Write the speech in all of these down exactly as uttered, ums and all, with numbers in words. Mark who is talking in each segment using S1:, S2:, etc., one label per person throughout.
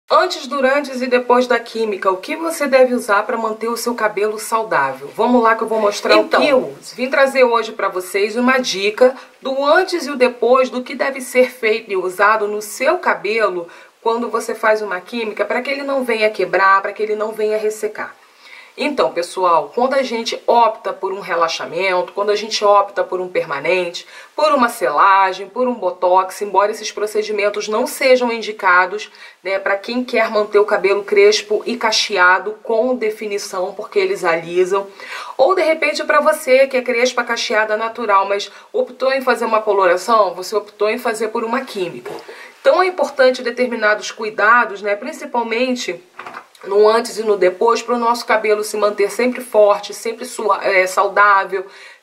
S1: Antes, durante e depois da química, o que você deve usar para manter o seu cabelo saudável? Vamos lá que eu vou mostrar então, o que eu uso. Vim trazer hoje para vocês uma dica do antes e o depois do que deve ser feito e usado no seu cabelo quando você faz uma química, para que ele não venha quebrar, para que ele não venha ressecar. Então, pessoal, quando a gente opta por um relaxamento, quando a gente opta por um permanente, por uma selagem, por um botox, embora esses procedimentos não sejam indicados, né, para quem quer manter o cabelo crespo e cacheado com definição, porque eles alisam, ou de repente para você que é crespa, cacheada natural, mas optou em fazer uma coloração, você optou em fazer por uma química. Então é importante determinados cuidados, né, principalmente no antes e no depois, para o nosso cabelo se manter sempre forte, sempre é, saudável,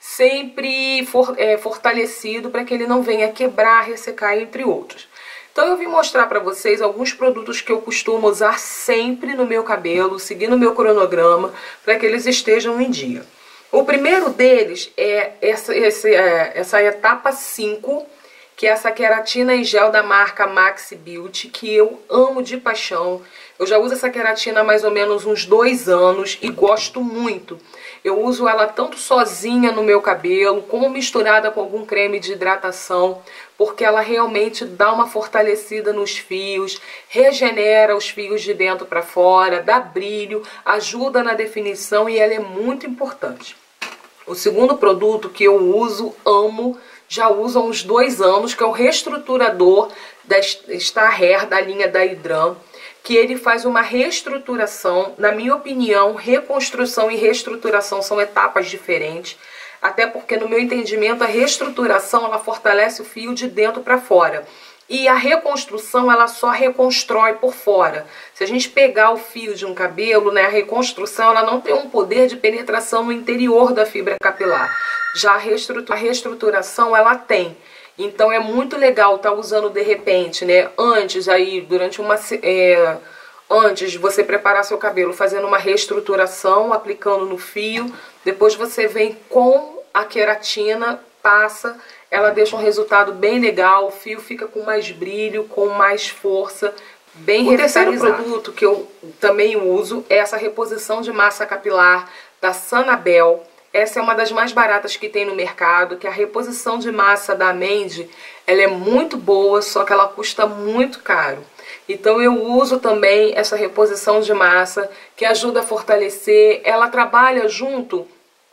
S1: sempre for, é, fortalecido, para que ele não venha quebrar, ressecar, entre outros. Então eu vim mostrar para vocês alguns produtos que eu costumo usar sempre no meu cabelo, seguindo o meu cronograma, para que eles estejam em dia. O primeiro deles é essa, esse, é, essa etapa cinco, que é essa queratina em gel da marca Maxi Beauty, que eu amo de paixão. Eu já uso essa queratina há mais ou menos uns dois anos e gosto muito. Eu uso ela tanto sozinha no meu cabelo, como misturada com algum creme de hidratação, porque ela realmente dá uma fortalecida nos fios, regenera os fios de dentro para fora, dá brilho, ajuda na definição e ela é muito importante. O segundo produto que eu uso, amo, já uso há uns dois anos, que é o reestruturador da Star Hair, da linha da Hydran, que ele faz uma reestruturação. Na minha opinião, reconstrução e reestruturação são etapas diferentes, até porque no meu entendimento a reestruturação ela fortalece o fio de dentro para fora. E a reconstrução, ela só reconstrói por fora. Se a gente pegar o fio de um cabelo, né, a reconstrução ela não tem um poder de penetração no interior da fibra capilar. Já a reestrutura, a reestruturação ela tem. Então é muito legal estar tá usando de repente, né, antes aí, durante uma... É, antes de você preparar seu cabelo, fazendo uma reestruturação, aplicando no fio. Depois você vem com a queratina, passa... Ela deixa um resultado bem legal, o fio fica com mais brilho, com mais força, bem revitalizado. O terceiro produto que eu também uso é essa reposição de massa capilar da Sanabel. Essa é uma das mais baratas que tem no mercado, que a reposição de massa da Mandy, ela é muito boa, só que ela custa muito caro. Então eu uso também essa reposição de massa, que ajuda a fortalecer, ela trabalha junto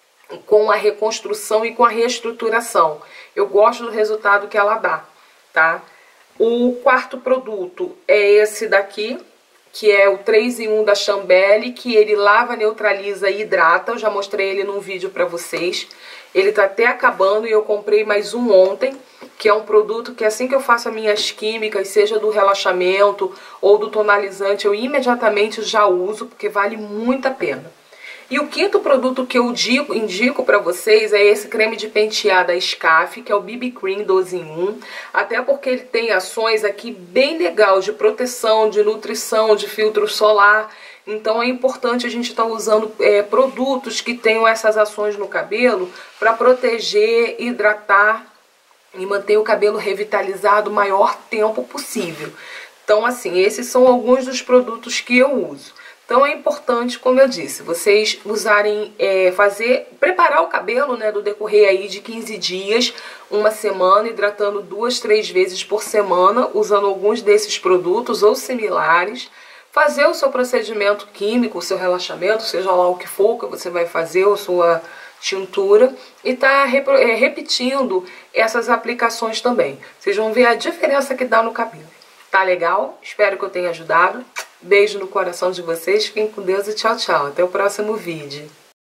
S1: com a reconstrução e com a reestruturação. Eu gosto do resultado que ela dá, tá? O quarto produto é esse daqui, que é o três em um da Chambelly, que ele lava, neutraliza e hidrata. Eu já mostrei ele num vídeo pra vocês. Ele tá até acabando e eu comprei mais um ontem, que é um produto que assim que eu faço as minhas químicas, seja do relaxamento ou do tonalizante, eu imediatamente já uso, porque vale muito a pena. E o quinto produto que eu indico, indico para vocês é esse creme de pentear da Scaf, que é o B B Cream doze em um. Até porque ele tem ações aqui bem legais de proteção, de nutrição, de filtro solar. Então é importante a gente estar tá usando é, produtos que tenham essas ações no cabelo para proteger, hidratar e manter o cabelo revitalizado o maior tempo possível. Então assim, esses são alguns dos produtos que eu uso. Então é importante, como eu disse, vocês usarem, é, fazer, preparar o cabelo, né, do decorrer aí de quinze dias, uma semana, hidratando duas, três vezes por semana, usando alguns desses produtos ou similares, fazer o seu procedimento químico, o seu relaxamento, seja lá o que for que você vai fazer, a sua tintura, e tá é, repetindo essas aplicações também. Vocês vão ver a diferença que dá no cabelo. Tá legal? Espero que eu tenha ajudado. Beijo no coração de vocês, fiquem com Deus e tchau, tchau. Até o próximo vídeo.